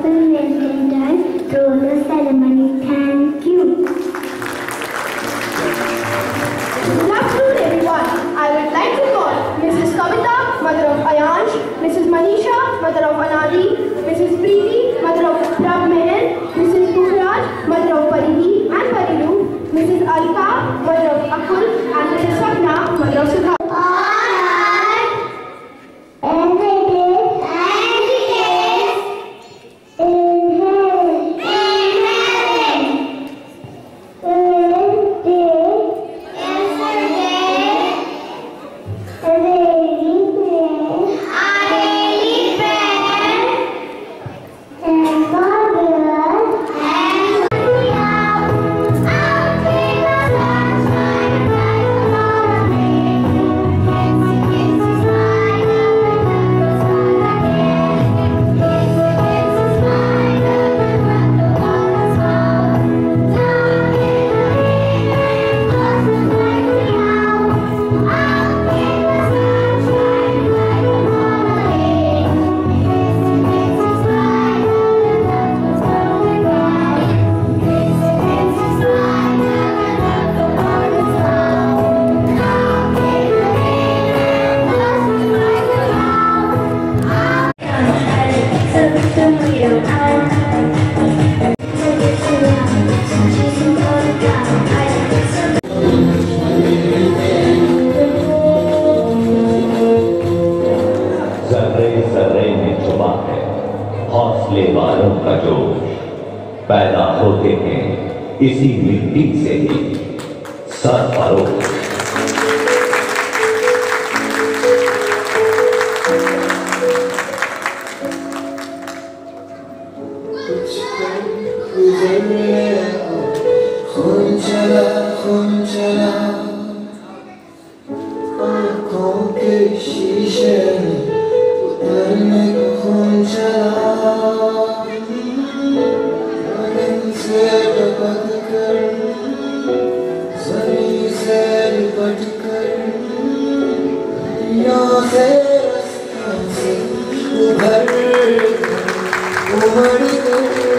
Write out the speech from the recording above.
well done through the ceremony. Thank you. Good afternoon, everyone. I would like to call Mrs. Kavita, mother of Ayansh, Mrs. Manisha, mother of Anadi, Mrs. Preeti, mother of Prab Menon, Mrs. Pukhraj, mother of Parihi and Parilu, Mrs. Alka, mother of Akul, and Mrs. Sapna, mother of Sudha. हौसले वालों का जोश पैदा होते हैं इसी मिट्टी से ही सरफरोश। खून चला आँखों के शीशे में उतरने को खून चला लगन से टपक कर जमीन से लिपट कर दुनिया से रास्ता से उभर कर उमड़ कर